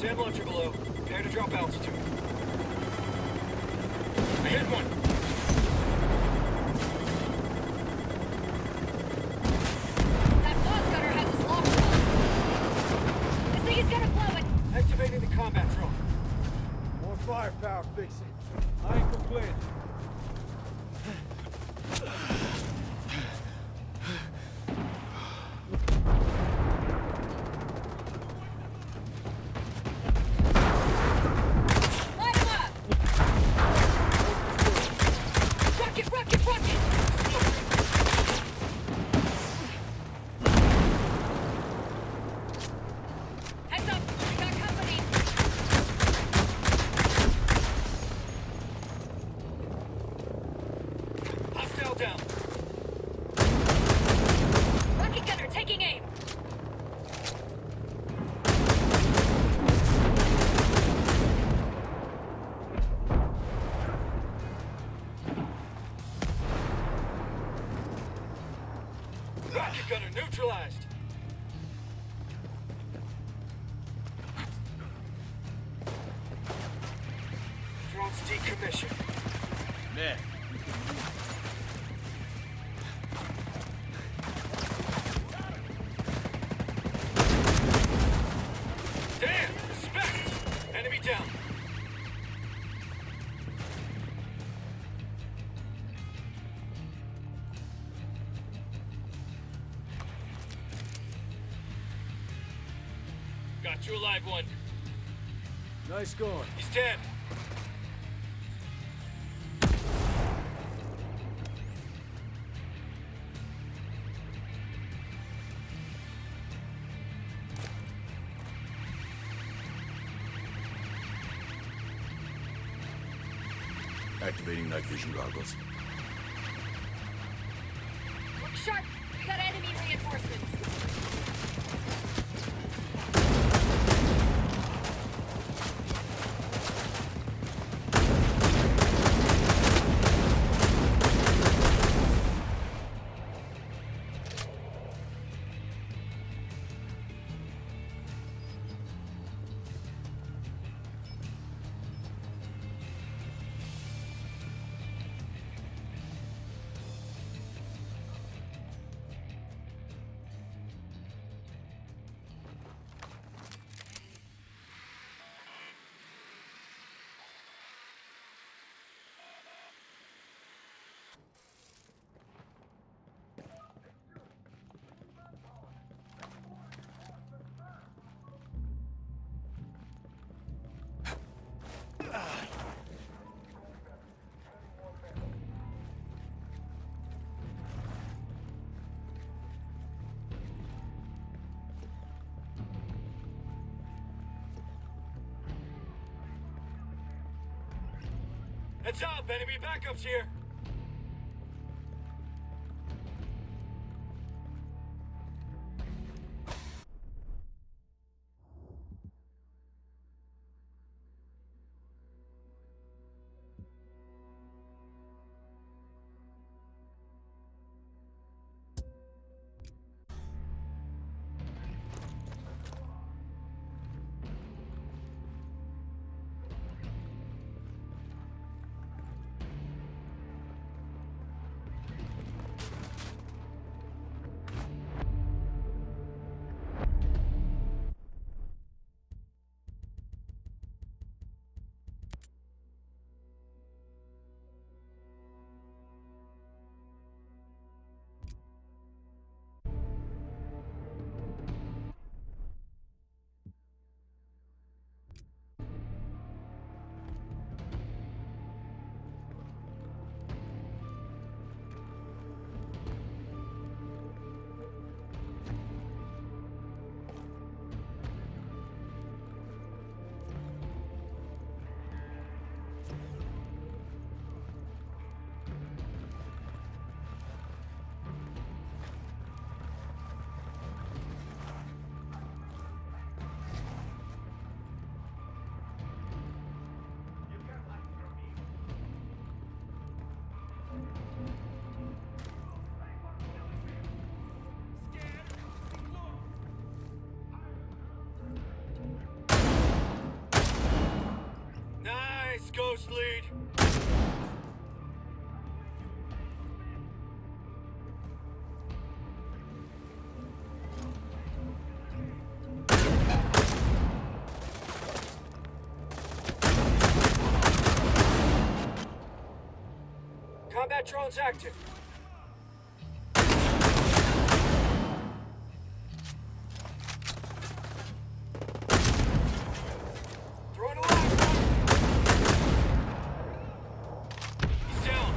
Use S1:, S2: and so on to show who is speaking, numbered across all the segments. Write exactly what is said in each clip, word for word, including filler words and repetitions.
S1: Sam Lunch are below. Prepare to drop altitude. I hit one.
S2: That boss gunner has us locked on. This thing is gonna blow it.
S1: Activating the combat drone.
S3: More firepower, fix it. I ain't complaining.
S1: Rocket gunner neutralized. Drone's decommissioned.
S3: Man.
S1: Damn! Respect! Enemy down. Got you a live one.
S3: Nice going.
S1: He's dead.
S4: Activating night vision goggles.
S2: Look sharp. We got enemy reinforcements.
S1: Heads up, enemy backups here. Ghost lead. Combat drones active. Throwing a live one. He's down.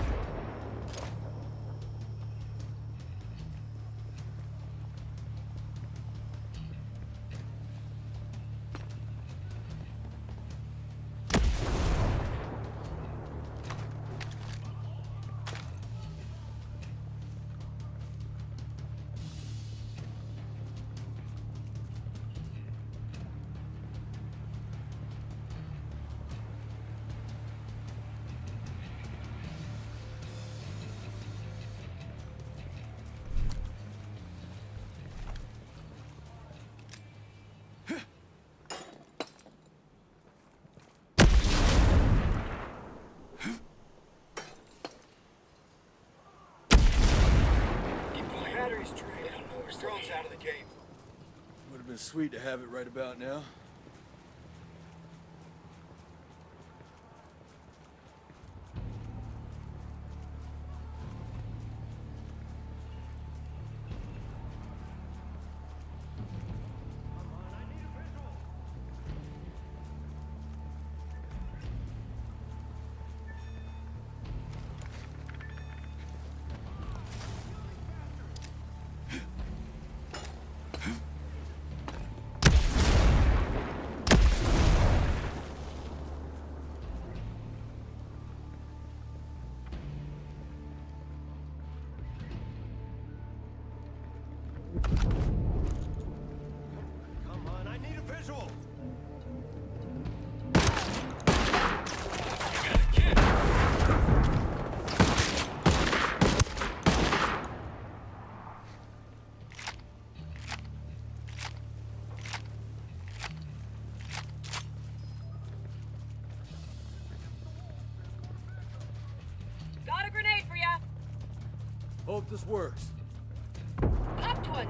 S1: Batteries drained. Drones out of the game.
S3: Would have been sweet to have it right about now.
S5: Come on, I need a visual!
S1: You got a kid.
S2: Got a grenade for ya!
S3: Hope this works.
S2: Popped one!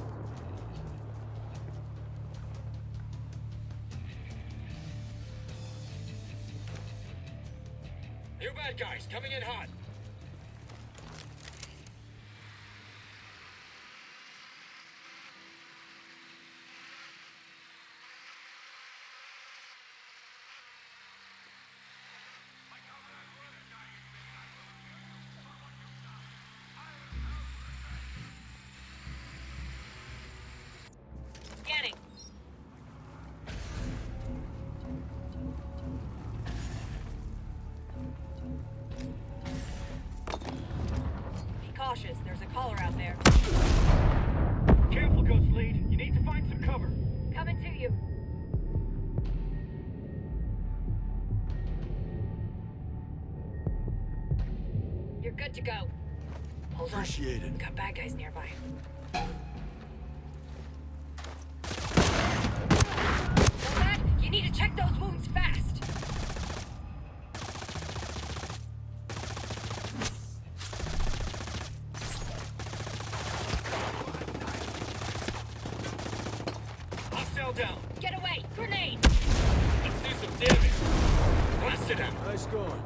S1: New bad guys coming in hot.
S2: Scanning. Be cautious, there's a caller out there.
S1: Careful, Ghost lead. You need to find some cover.
S2: Coming to you. You're good to go. Hold on.
S3: Appreciate it.
S2: We got bad guys nearby. Nomad, you need to check those wounds fast.
S1: Hostile down.
S2: Get away! Grenade!
S1: Let's do some damage. Blast it out.
S3: Nice going.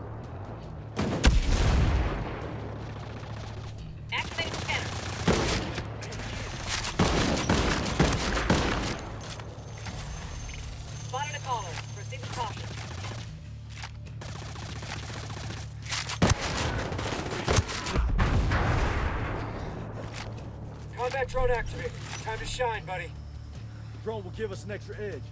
S2: Activate scanner. Spotted a caller. Proceed with caution.
S1: Combat drone activated. Time to shine, buddy.
S3: Drone will give us an extra edge.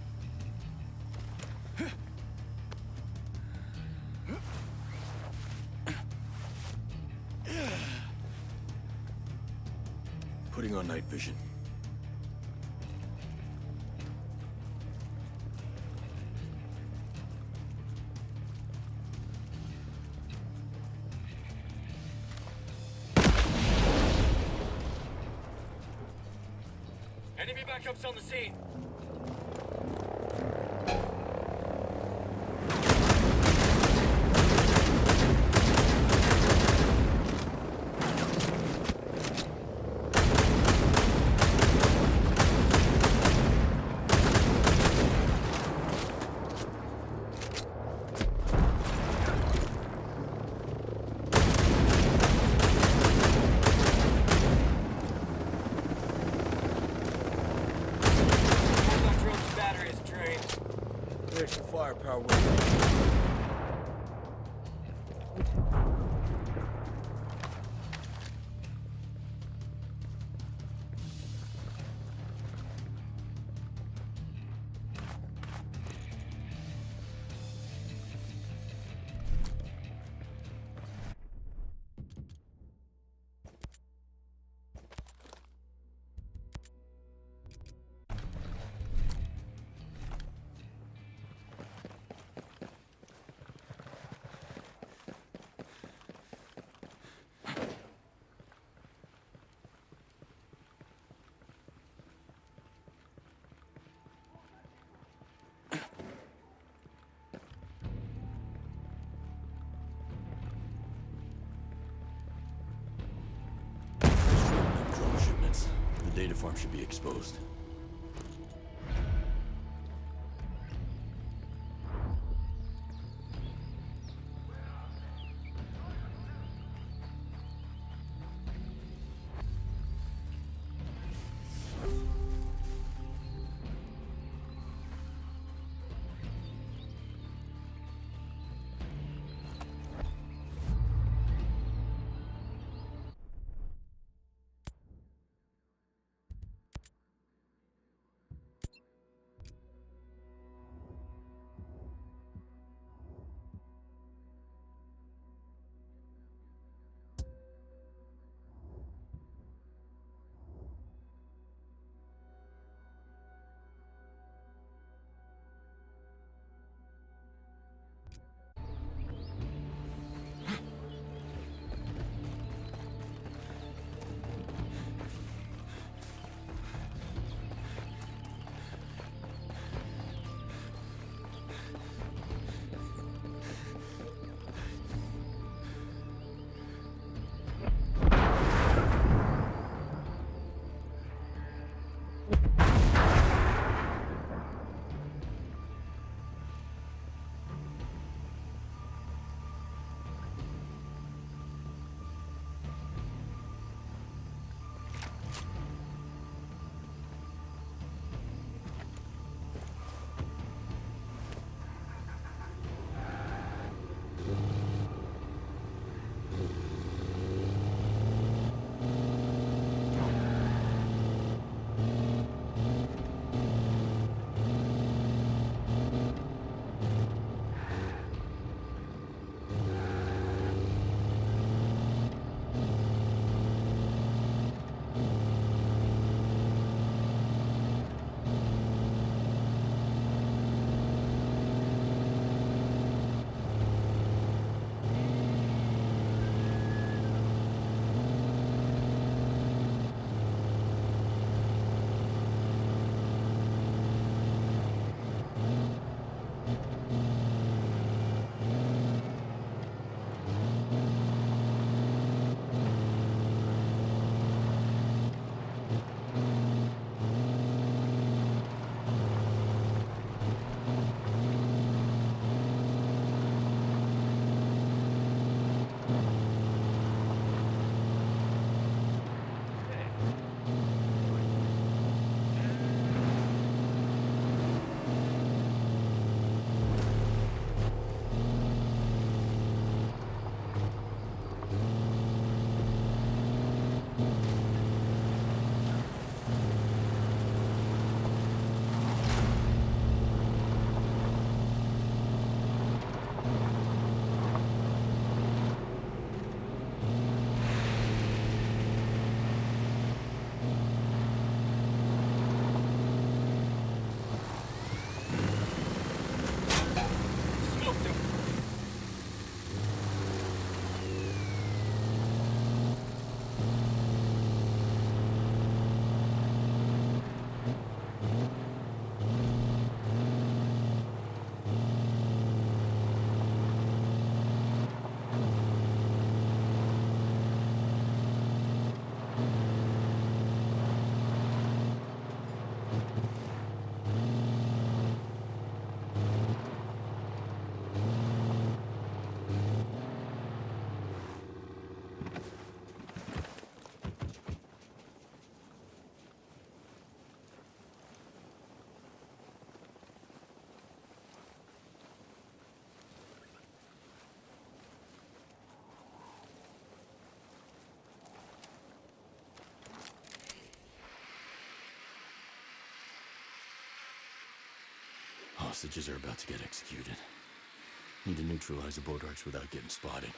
S4: Putting on night vision.
S1: Enemy backups on the scene.
S3: the extra firepower with you.
S4: The data farm should be exposed. Hostages are about to get executed. Need to neutralize the boat arcs without getting spotted.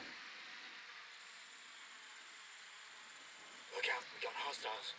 S1: Look out, we got hostiles.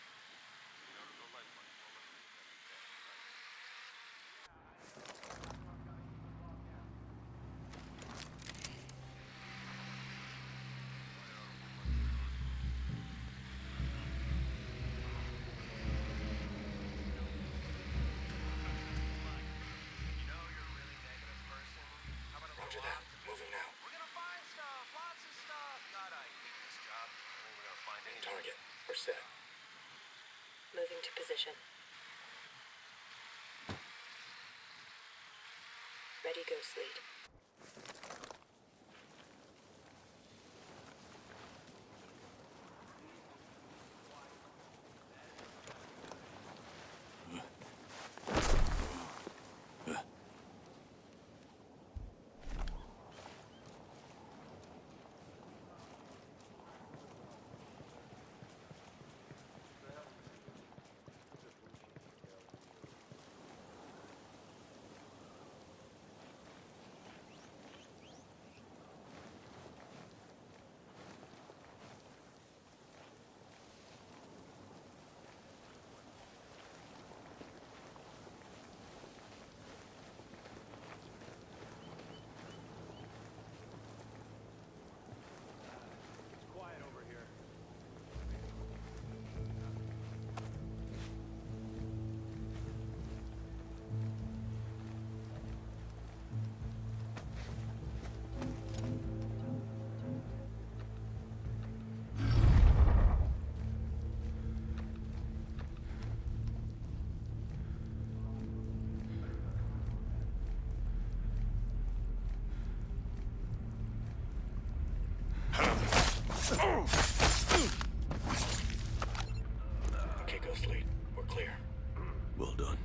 S1: Roger that. Moving now.
S5: We're gonna find stuff, lots of stuff. God, I hate this job. When we're gonna find anything.
S1: Target. We're set.
S2: Moving to position. Ready, Ghost Lead.
S3: Quiet over here.
S1: Okay, Ghost Lead. We're clear.
S4: Well done.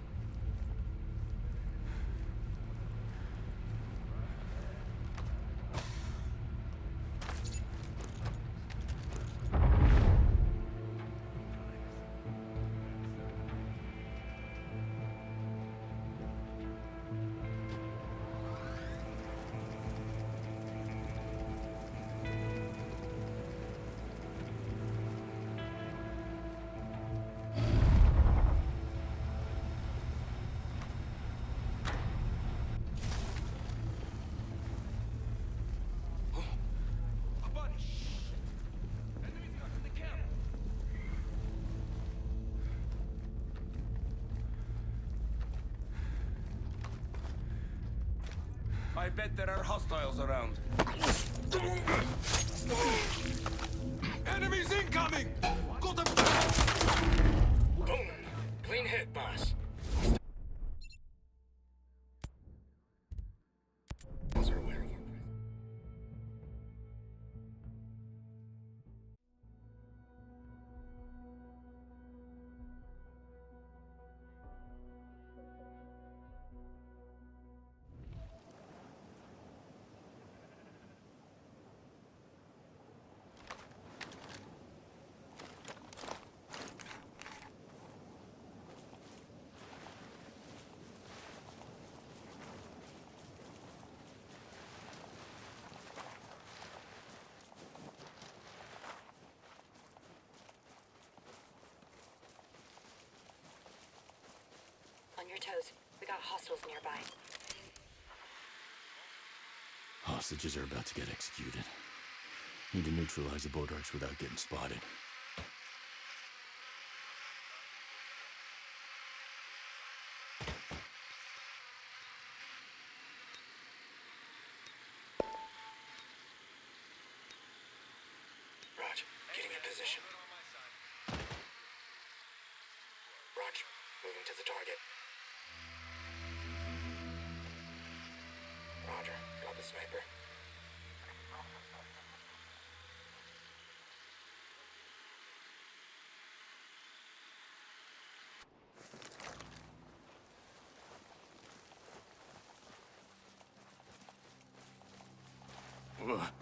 S5: A bunch. Enemies got in the camp. I bet there are hostiles around. Enemies incoming! Got them!
S1: Boom! Clean hit, boss. Those are aware of our presence.
S2: On your toes. We got hostiles nearby.
S4: Hostages are about to get executed. Need to neutralize the boat arcs without getting spotted.
S1: Roger. Getting in position. Roger. Moving to the target. Roger. Got the sniper.
S4: Ugh.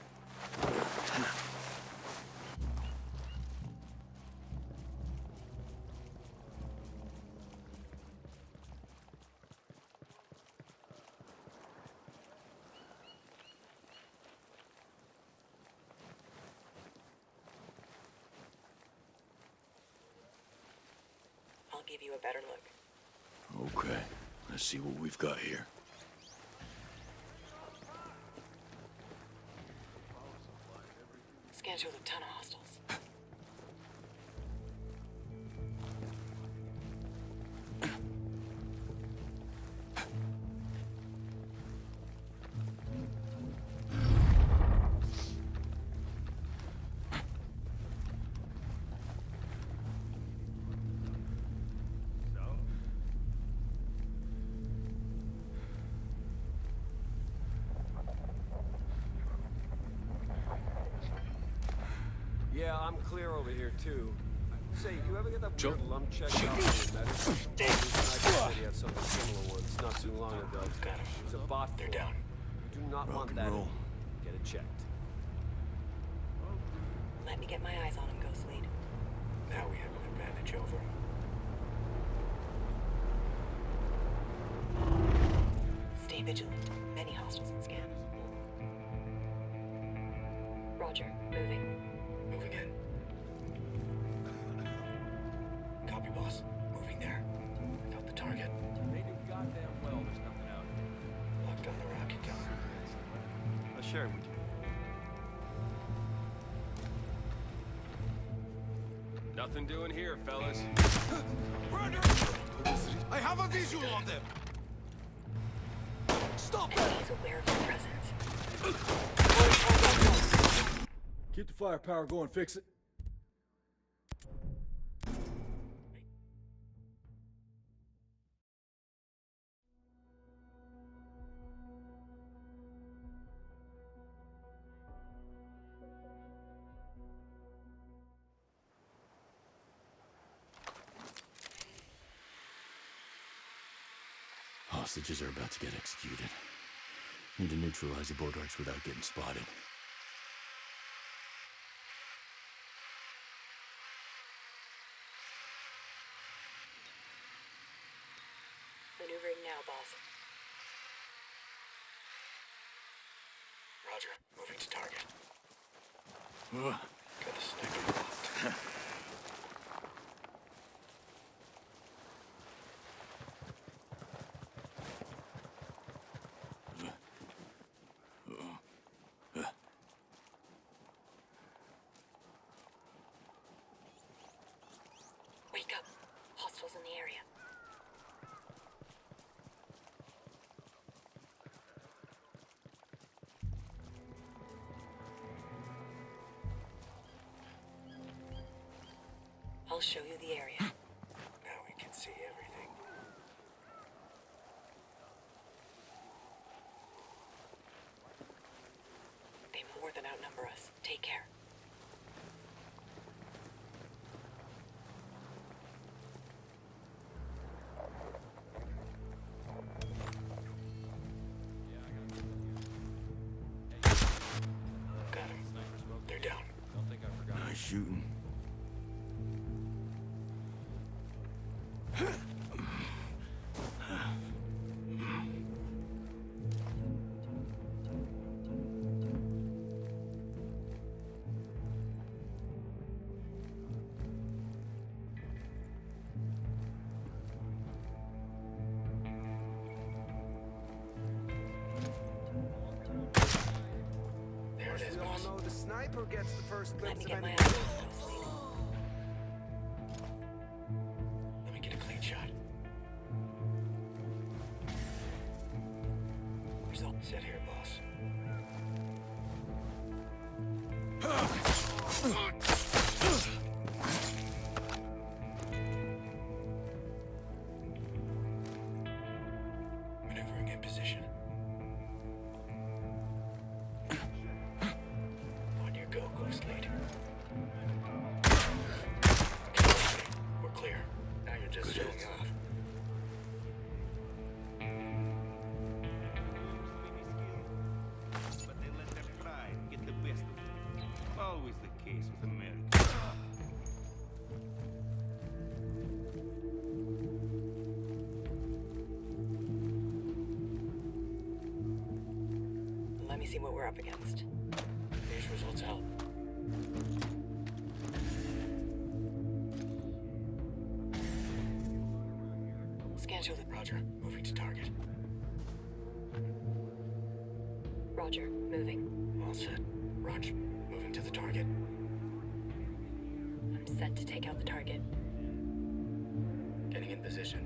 S2: give you a better look.
S4: Okay, let's see what we've got here.
S2: Scan shows a ton of hostiles.
S6: Yeah, I'm clear over here too. Say, you ever get that
S4: Joe?
S6: weird lump check out in the medicine? I said he had something similar once, not too long ago.
S1: Got him.
S6: It's a bot.
S1: They're down.
S6: You do not
S4: Rock
S6: want
S4: and
S6: that.
S4: roll.
S6: Get it checked.
S2: Let me get my eyes on him, Ghost Lead.
S1: Now we have an advantage over him.
S2: Stay vigilant. Many hostiles in scan. Roger. Moving.
S1: Moving in. Copy, boss. Moving there. Got the target.
S6: They do goddamn well there's nothing out here.
S1: Locked on the rocket gunner.
S6: I'll share it with you. Nothing doing here, fellas.
S3: I have a visual on them! Stop it!
S2: Enemies aware of your presence.
S3: Keep the firepower going, fix it.
S4: Hostages are about to get executed. Need to neutralize the boat arcs without getting spotted.
S2: Maneuvering now, boss.
S1: Roger. Moving to target.
S4: Ugh.
S1: Got the sniper locked.
S2: Wake up. Hostiles in the area. I'll show you the area.
S1: Now we can see everything.
S2: They more than outnumber us. Take care.
S1: Got him. They're down.
S6: Don't think I forgot.
S4: Nice shooting.
S1: There it is,
S5: We all
S1: boss.
S5: know the sniper gets the first
S2: Let
S5: glimpse
S2: me
S5: of
S2: get my
S5: any...
S2: eyes on him, Ghost Lead.
S1: Let me get a clean shot.
S2: Result.
S1: Sit here, boss. Maneuvering in position. On your go, Ghost Lead. Okay, we're clear. Now you're just showing off.
S7: But they let their pride get the best of them. Always the case with America.
S2: Let me see what we're up against.
S1: These results help.
S2: Substantial.
S8: Roger. Moving to target.
S2: Roger. Moving.
S8: All set. Roger. Moving to the target.
S2: I'm set to take out the target.
S8: Getting in position.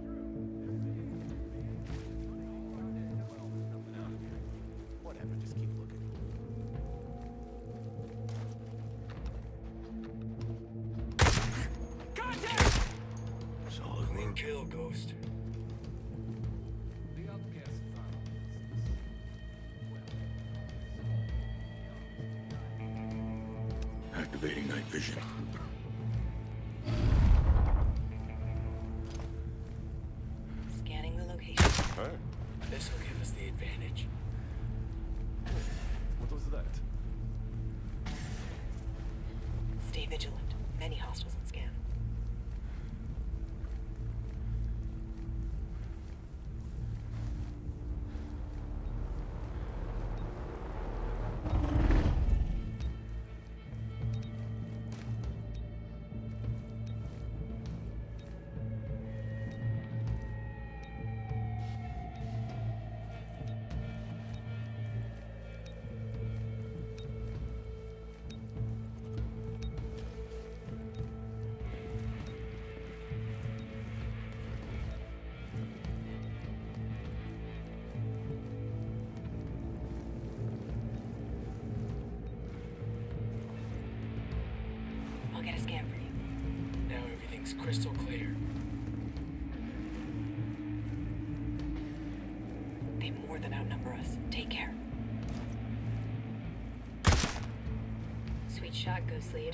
S6: Whatever, just keep looking.
S4: Solid
S8: Clean
S4: work.
S8: kill, Ghost.
S6: The outcast
S4: Activating night vision.
S2: Scanning the location.
S8: This will give us the advantage.
S6: What was that?
S2: Stay vigilant. Many hostiles on scan. I'll get a scan for you.
S8: Now everything's crystal clear.
S2: They more than outnumber us. Take care. Sweet shot, Ghost Lead.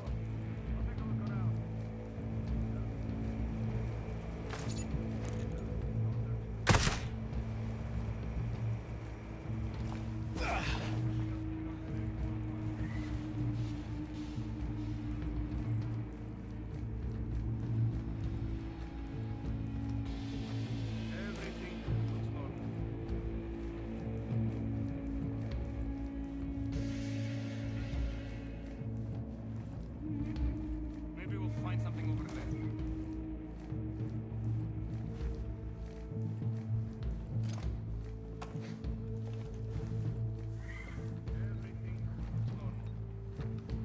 S7: Everything looks normal. Maybe we'll find something over there. Everything looks normal.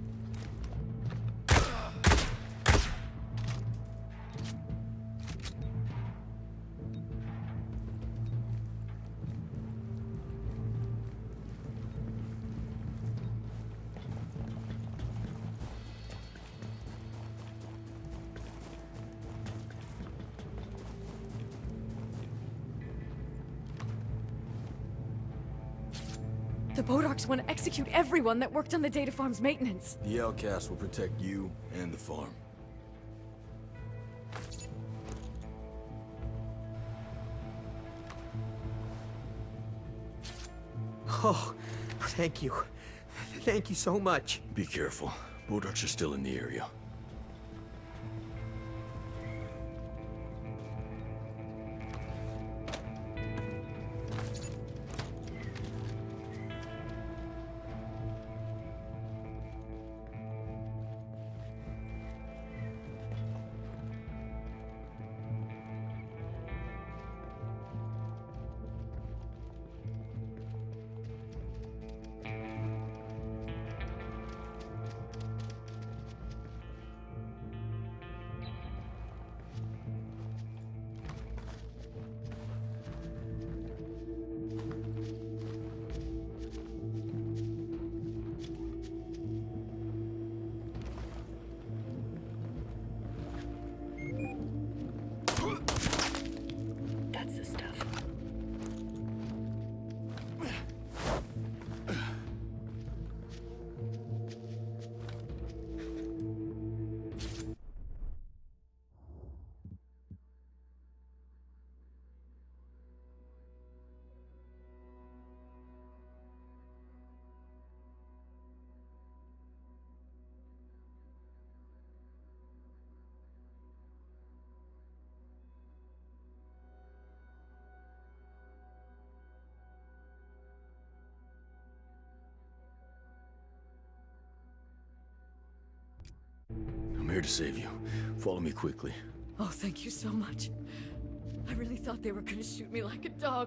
S9: The Bodarks want to execute everyone that worked on the data farm's maintenance.
S4: The outcast will protect you and the farm.
S10: Oh, thank you. Thank you so much.
S4: Be careful. Bodarks are still in the area.
S2: That's the stuff.
S4: I'm here to save you. Follow me quickly.
S9: Oh, thank you so much. I really thought they were gonna shoot me like a dog.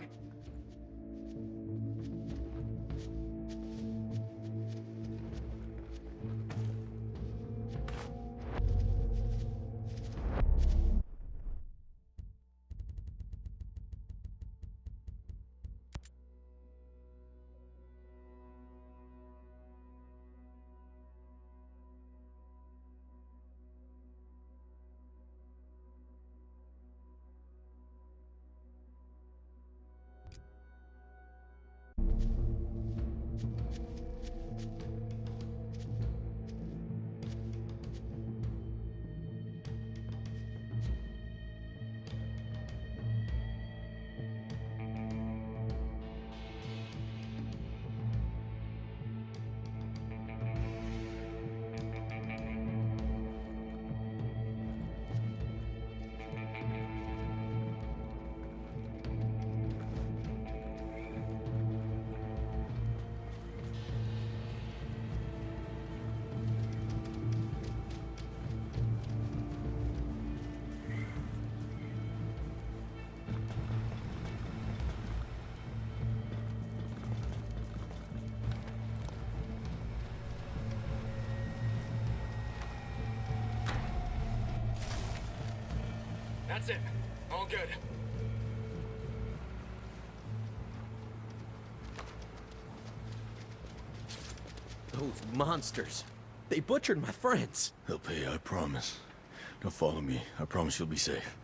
S8: That's it. All good.
S10: Those monsters. They butchered my friends.
S4: They'll pay, I promise. Now follow me. I promise you'll be safe.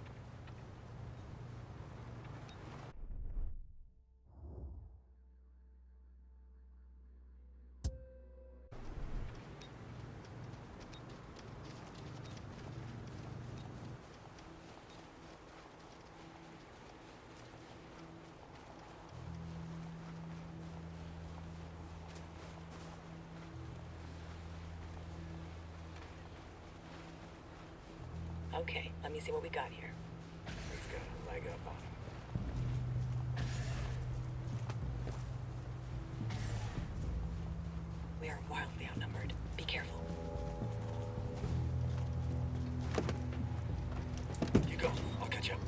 S11: Okay, let me see what we got here.
S8: Let's go. Leg up on him.
S11: We are wildly outnumbered. Be careful.
S8: You go. I'll catch up.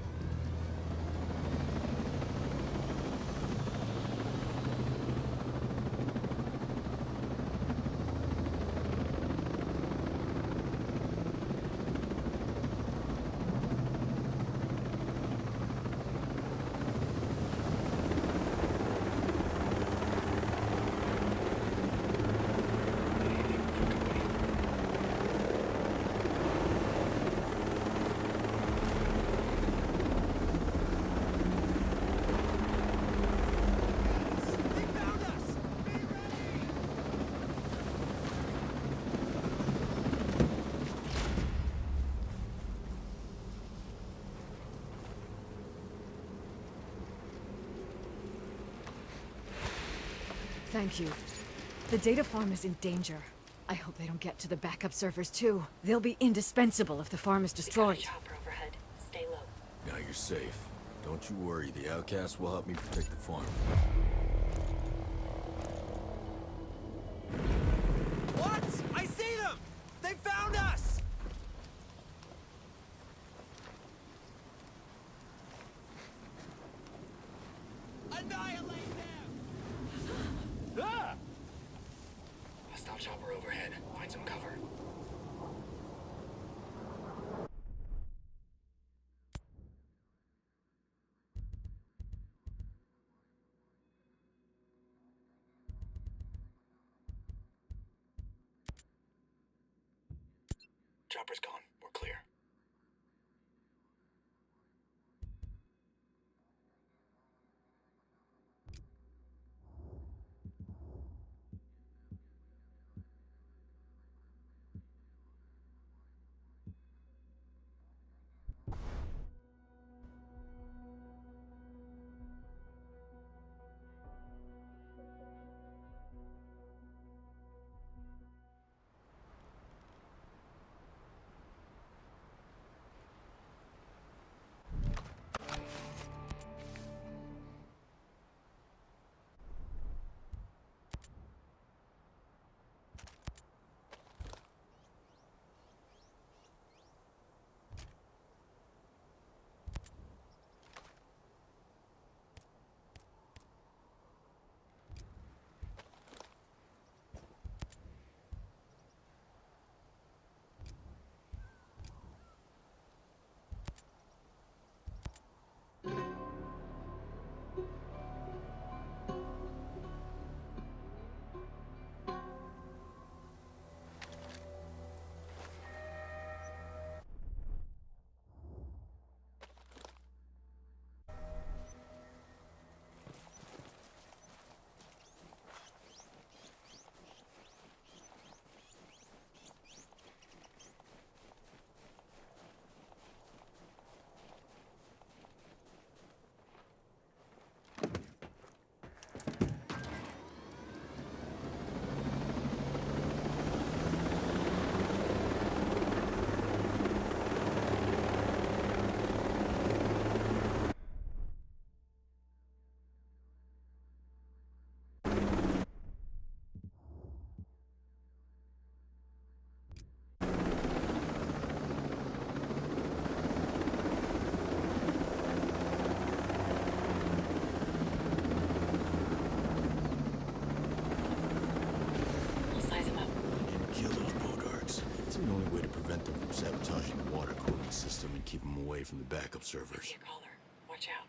S9: Thank you. The data farm is in danger. I hope they don't get to the backup servers too. They'll be indispensable if the farm is destroyed.
S11: We got a chopper overhead. Stay low.
S4: Now you're safe. Don't you worry, the outcasts will help me protect the farm.
S10: What? I see them! They found us! Annihilate them! Ah!
S8: Hostile chopper overhead. Find some cover. Chopper's gone. We're clear.
S11: I
S4: servers.
S11: see a caller. Watch out.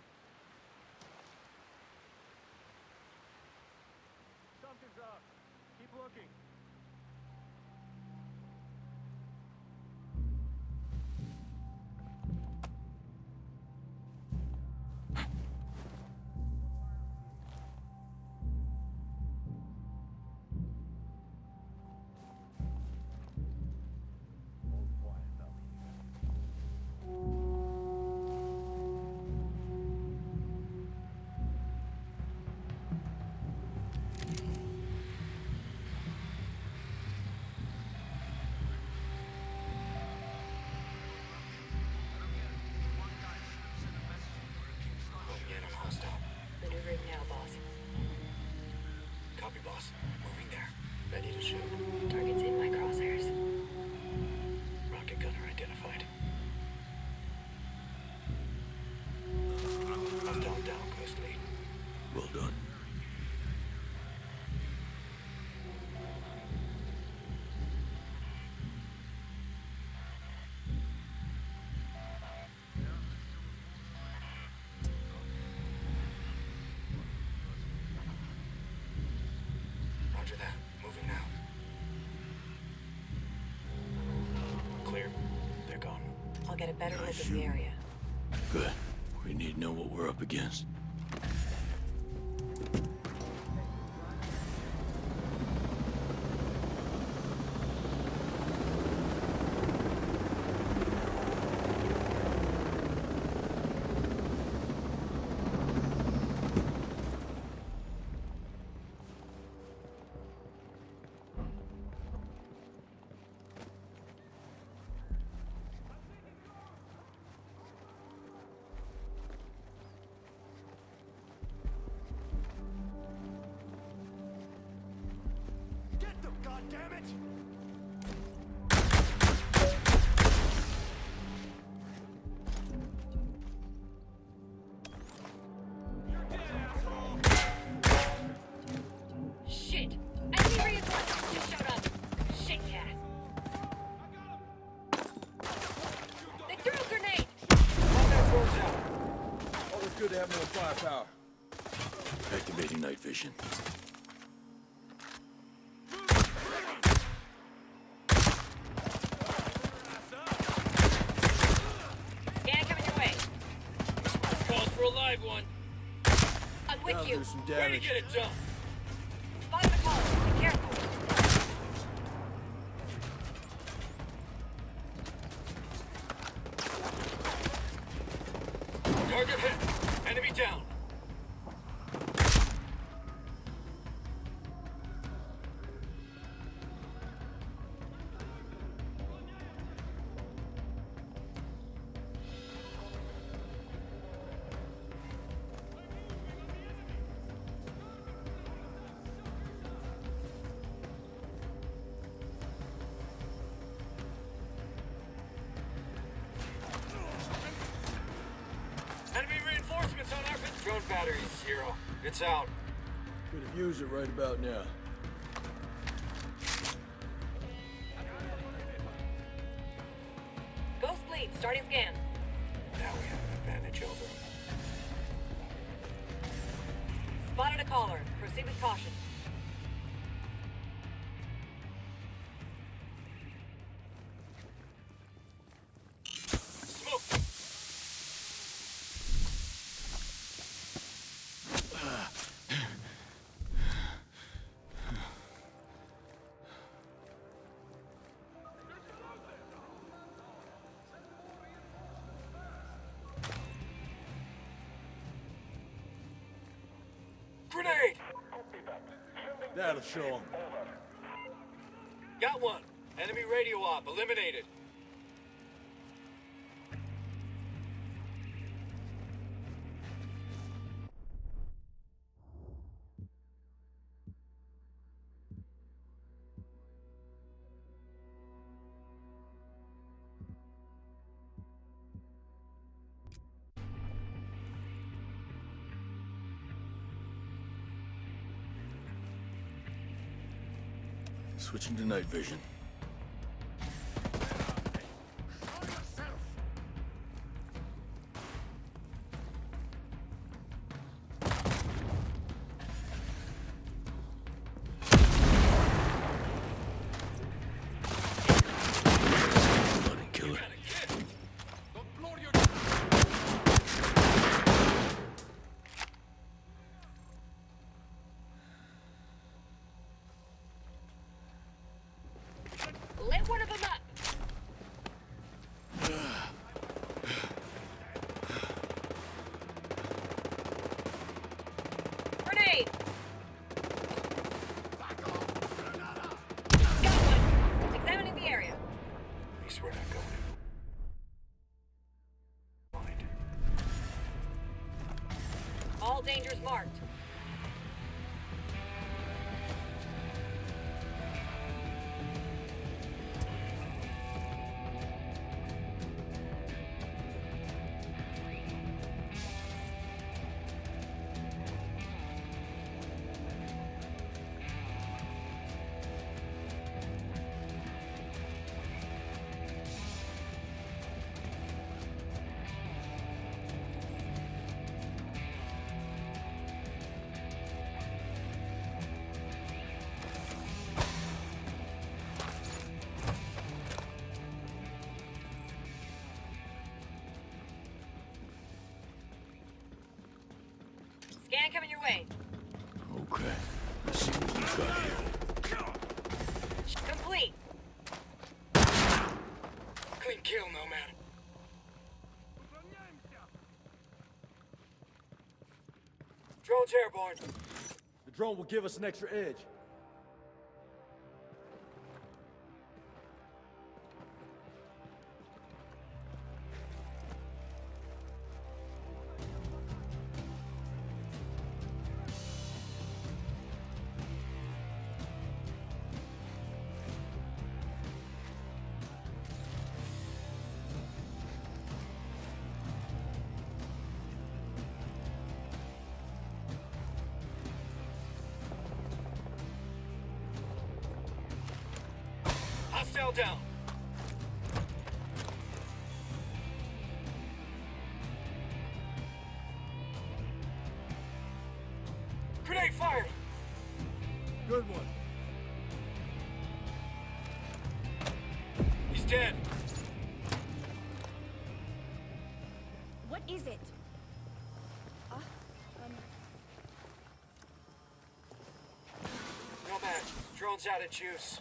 S6: Something's up. Keep looking.
S8: Again, I'm hostile.
S11: Maneuvering now, boss.
S8: Copy, boss. Moving there. Ready to shoot.
S11: Target's in my crosshairs.
S8: Rocket gunner identified. Hostile down, Coast Lead.
S4: Well done.
S8: Roger that. Moving now. Clear. They're gone.
S11: I'll get a better
S4: Nice
S11: look at the
S4: shooting.
S11: area.
S4: Good. We need to know what we're up against.
S3: Get them, goddammit!
S2: Shit! Enemy reinforcements just showed up! Shit cat! They threw a grenade!
S3: Combat drones out. Always good to have more firepower.
S4: Activating night vision.
S2: Scan coming your way.
S1: Called for a live one.
S2: I'm with
S3: Down
S2: you.
S3: through some
S1: Way to
S3: damage.
S1: get it done.
S2: Spotted the caller. Be careful.
S1: Target hit. Enemy down. Enemy reinforcements on our pit. Drone batteries, zero. It's out.
S3: Could have used it right about now.
S11: Ghost lead, starting scan.
S8: Now we have an advantage over them.
S11: Spotted a caller. Proceed with caution.
S1: Smoke. Grenade!
S3: That'll show them.
S1: Got one. Enemy radio op eliminated.
S4: Switching to night vision.
S11: All dangers marked. Scan coming your way.
S4: Okay. Let's see what we've got here.
S11: Complete.
S8: Clean kill, Nomad.
S3: Drone's airborne. The drone will give us an extra edge.
S8: Hostile down. Grenade fired.
S3: Good one.
S8: He's dead.
S2: What is it? Uh, um...
S8: Nomad, drone's out of juice.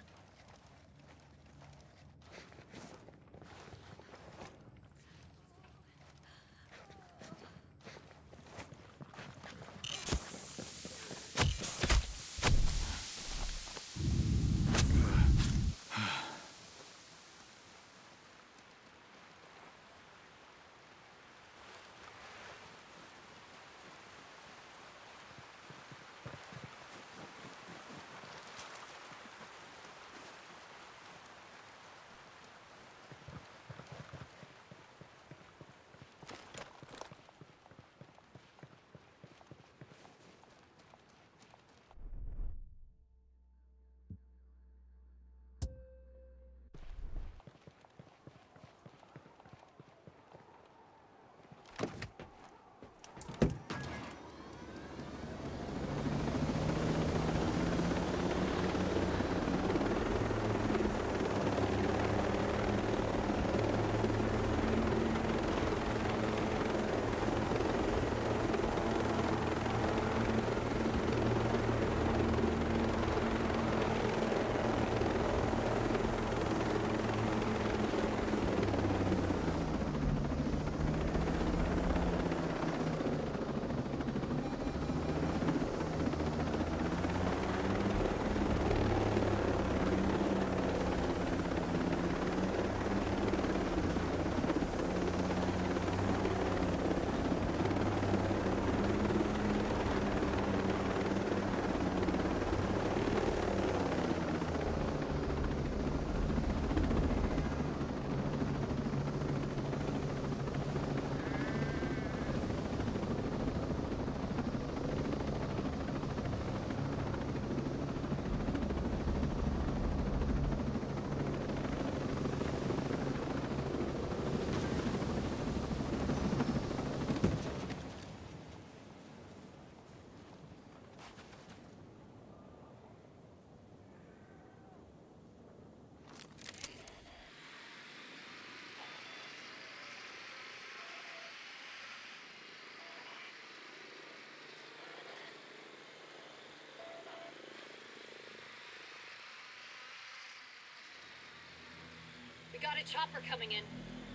S11: We got a chopper coming in.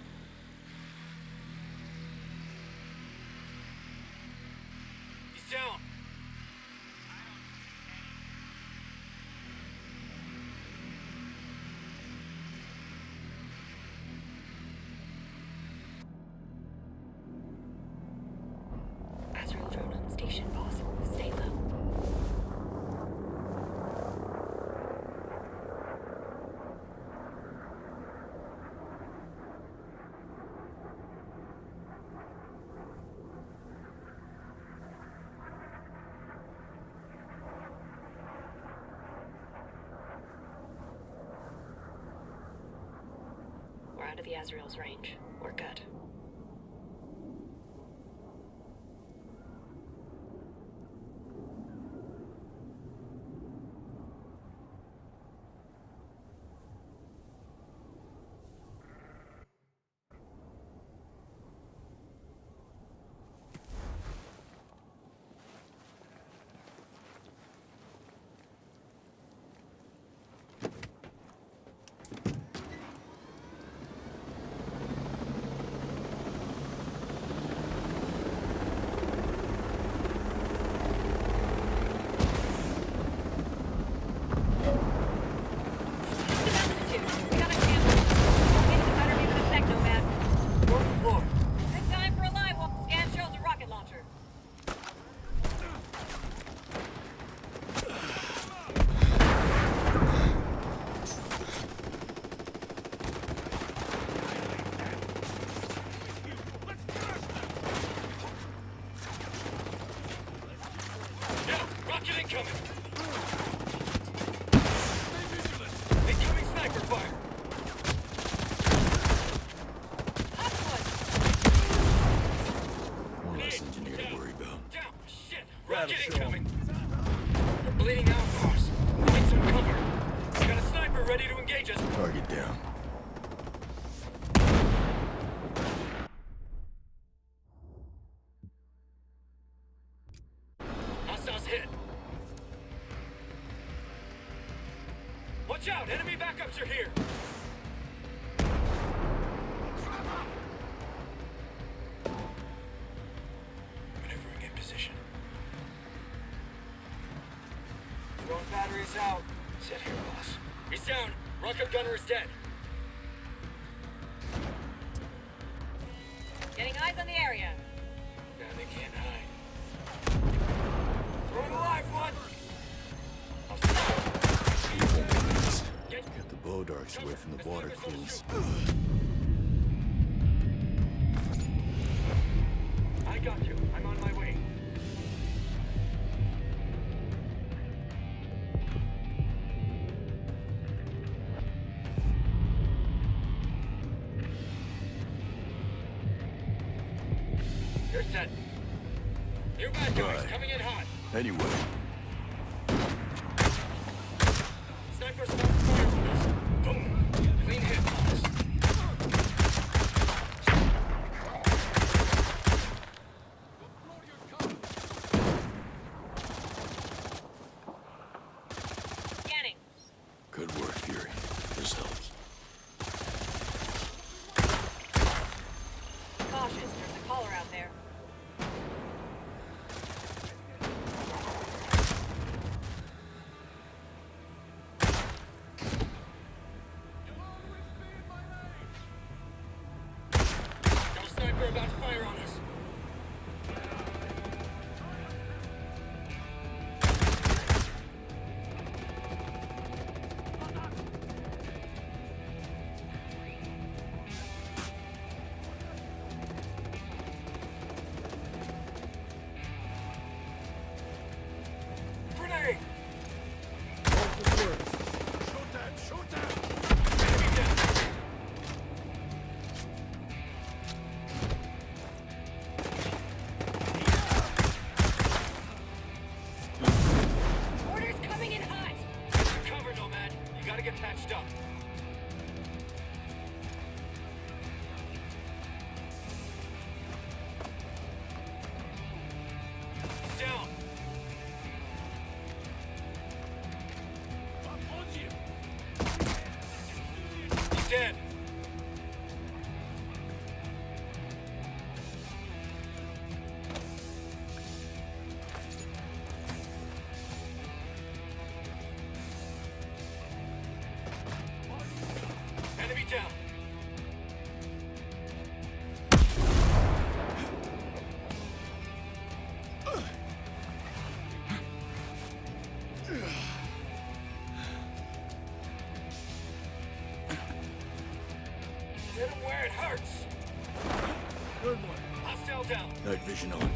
S8: He's down.
S11: Azrael drone on station. out of the Azrael's range. We're good.
S3: Watch out! Enemy backups are here!
S8: Maneuvering in position.
S3: Drone battery's out.
S8: Set here, boss.
S3: He's down. Rocket gunner is dead.
S11: Getting eyes on the area.
S8: Now they can't hide.
S3: Throw it alive, one!
S4: Get the bow darks away from the water crews.
S3: I got you. I'm on my way. You're set. New bad guys
S4: Right.
S3: coming in hot.
S4: Anyway.
S3: Snipers about to fire on us. Boom. Clean hit, boss.
S11: Scanning.
S4: Good work, Fury. This helps.
S11: Cautious, there's a caller out there.
S3: Got a sniper about to fire on us. Grenade!
S1: Shoot them! Shoot them!
S3: Enemy down.
S11: Orders coming in hot.
S3: Cover, Nomad. You gotta get patched up. He's down.
S1: I'm on you!
S3: He's dead. Enemy down. Hit him where it hurts.
S1: Good one.
S3: Hostile down.
S4: Night vision on.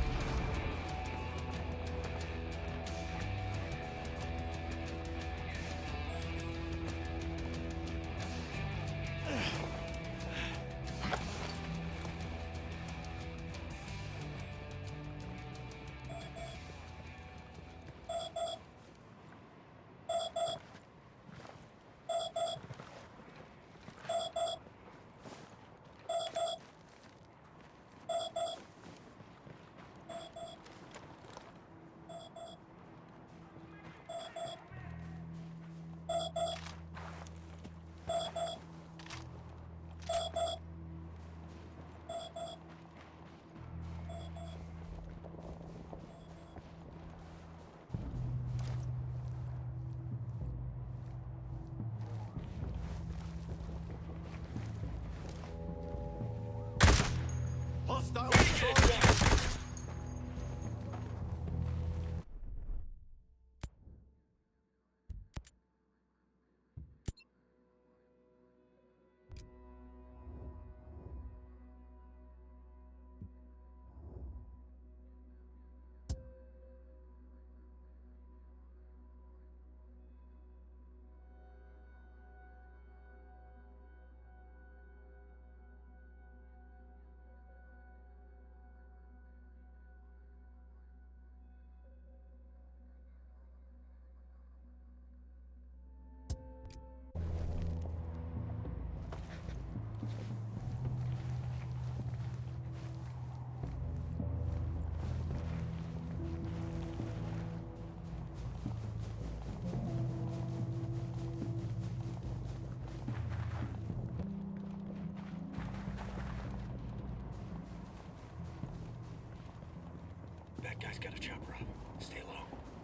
S8: That guy's got a chopper up. Stay low.